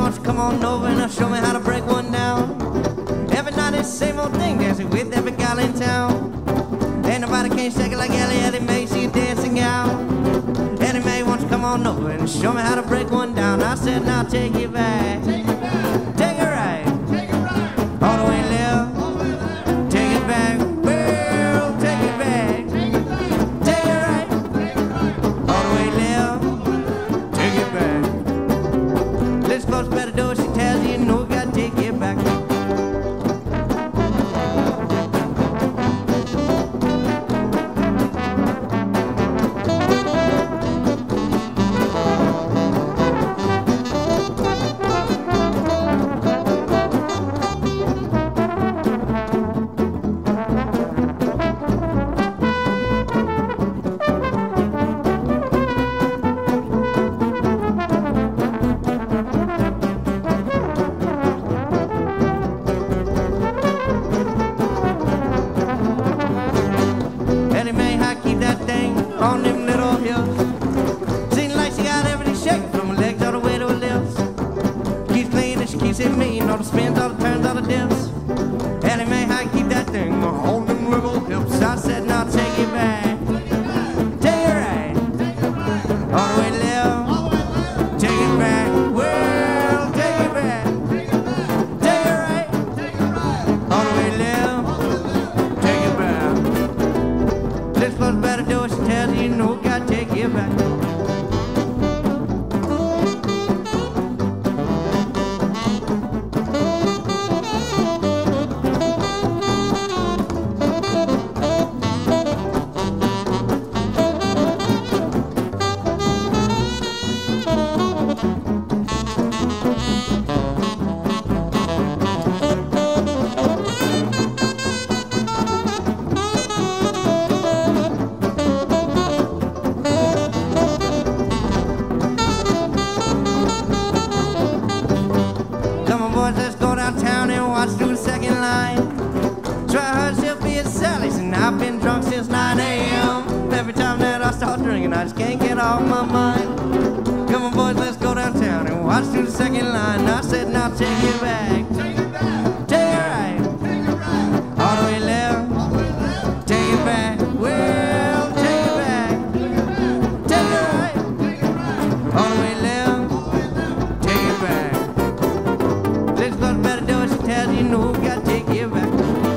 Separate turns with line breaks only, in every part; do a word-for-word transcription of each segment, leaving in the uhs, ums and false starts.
wants to come on over and show me how to break one down. Every night it's the same old thing, dancing with every gal in town. Ain't nobody can shake it like Ellie Ellie Mae, she's dancing gal. Ellie Mae wants to come on over and show me how to break one down. I said, now take it back, take it back, take it right, take it right, all the way left, all the way left, take it back, well, take it back, take it back, take it right, take it right, all the way left, all the way left, take it back. Let's close better door, she tells you, you know we gotta take it back. On them little hills, seems like she got everything shaking from her legs all the way to her lips. Keeps playing and she keeps hitting me, and all the spins, all the turns, all the dips. Ellie Mae, how you keep that thing on them little hips? I said, now take it back, take it right, all the way left, take it back, well, take it back, take it right, all the way left, take it back. Let's close better door, she tells you, you know, gotta take it back. Let's go downtown and watch through the second line. Try her, she'll be at Sally's, and I've been drunk since nine A M Every time that I start drinking, I just can't get off my mind. Come on, boys, let's go downtown and watch through the second line. I said, now take it back, take it back, take it right, take it right, all the way left, all the way left, take it back, well, take it back, take it right, take it right, all the way left, all the way left, take it back. Let's go better do it, she tells you, you know, we gotta take it back.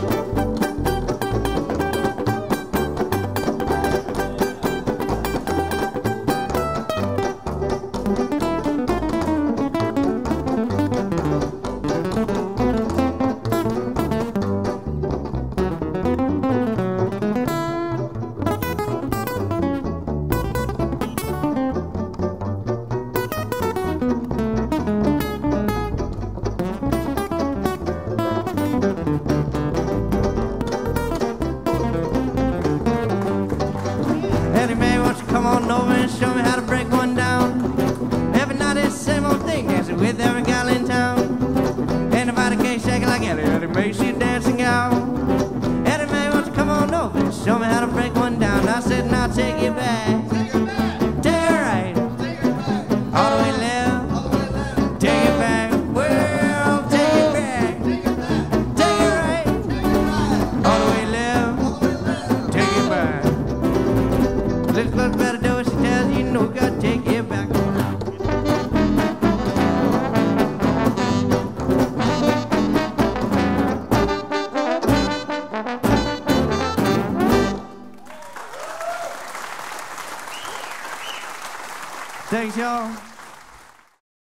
Ellie Mae, won't you come on over and show me how to break one down? Every night it's the same old thing, dancing with every gal in town. Ain't nobody can shake it like Ellie, Ellie Mae, she's dancing out. Ellie Mae, won't you come on over and show me how to break one down? I said, now take it back, take it back, take it right, take it right, all the way left, all the way left, take it back, well, take it back, take it back, take it right, take it right, all the way left, all the way left, take it back. Let's look better do it, she tells you, you know, we gotta take it back. Thanks, y'all.